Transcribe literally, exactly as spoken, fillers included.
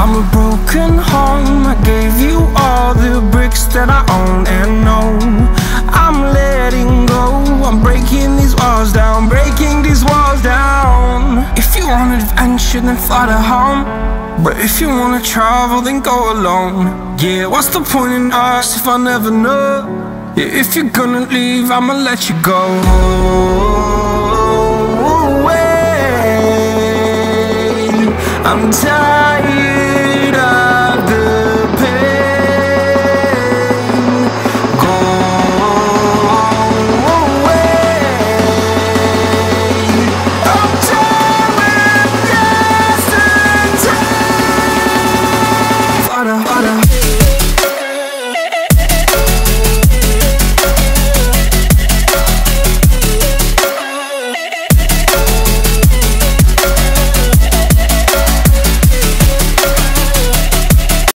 I'm a broken home. I gave you all the bricks that I own and know. I'm letting go. I'm breaking these walls down, breaking these walls down. If you want adventure, then fly to home. But if you wanna travel, then go alone. Yeah, what's the point in us if I never know? Yeah, if you're gonna leave, I'ma let you go. I'm tired